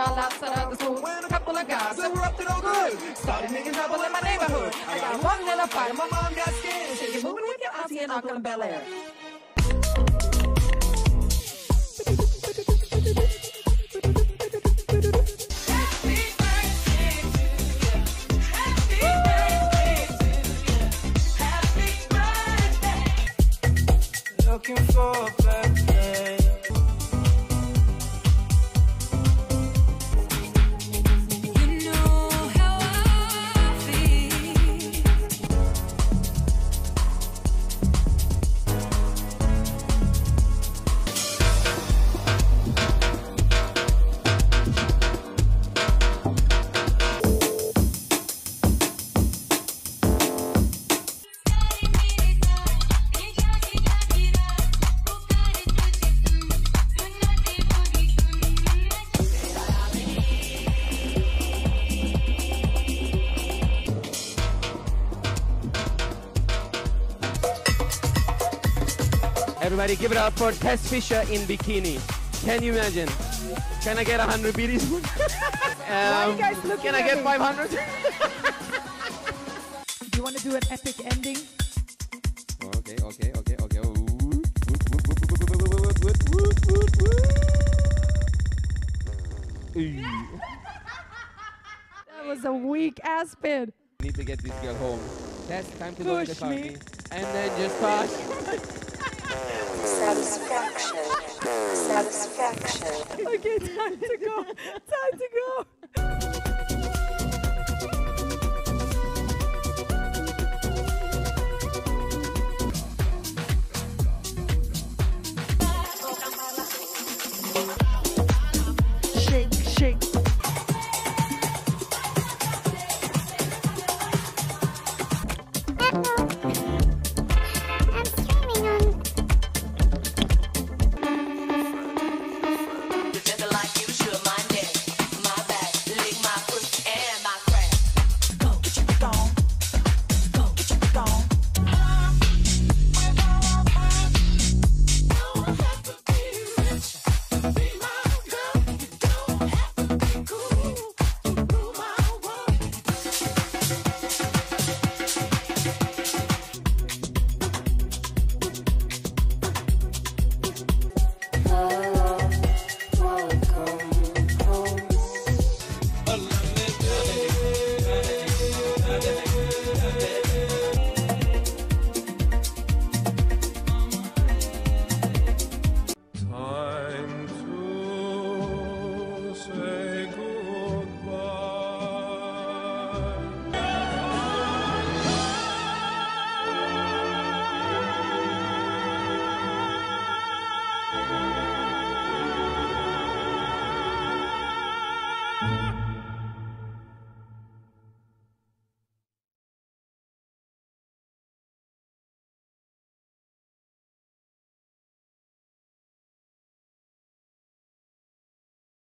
while outside of the school when a couple of guys that were up to no good started making trouble in my neighborhood. I got one little fight and my mom got scared and said, "You're moving with your auntie and uncle in Bel Air." Looking for a birthday. You know how I feel. Everybody give it up for Tess Fisher in bikini. Can you imagine? Can I get 100 BDs? Can I get 500? Do you want to do an epic ending? Okay. That was a weak ass spin. Need to get this girl home. Tess, time to go in the Push car. me. And then just pass. Satisfaction. Okay, time to go. Time to go.